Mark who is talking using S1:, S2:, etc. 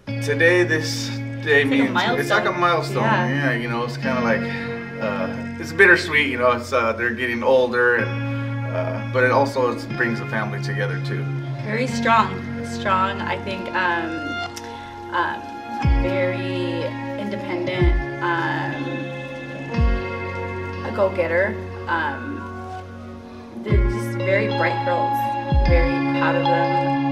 S1: Today, this day
S2: It's like a
S1: means it's like a
S2: milestone.
S1: milestone.
S2: Yeah.
S1: Yeah, you know, it's kind of like it's bittersweet. You know, it's they're getting older, and but it also brings the family together too.
S2: Very strong. I think very independent, a go-getter. They're just very bright girls. Very proud of them.